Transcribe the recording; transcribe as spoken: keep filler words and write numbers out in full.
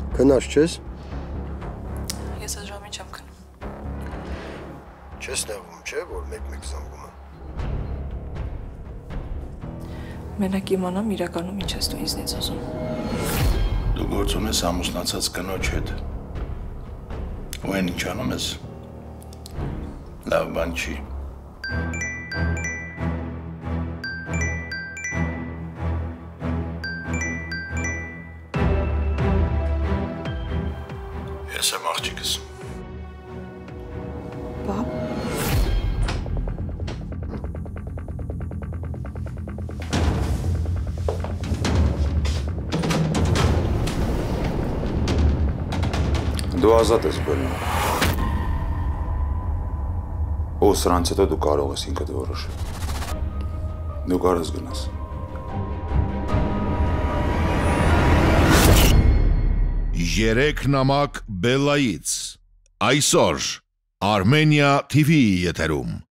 Քնած չես։ Ես այս ժամին չեմ քնում։ Չես նեղվում, չէ, որ մեկ-մեկ զանգում եմ։ Մենակ իմանամ իրականում ինչ ես դու ինձնից ուզում։ Դու գործում ես ամուսնացած կնոջ հետ։ Ու այն ինչ անում ես։ Լավ բան չի։ Ես եմ աղջիկս։ Բա։ Դու ազատ ես բերնում։ Ու սրանց հետո դու կարող ես ինքդ որոշել։ Դու կարող ես գնաս։ Երեք Namak Bellayic այսօր Armenia T V եթերում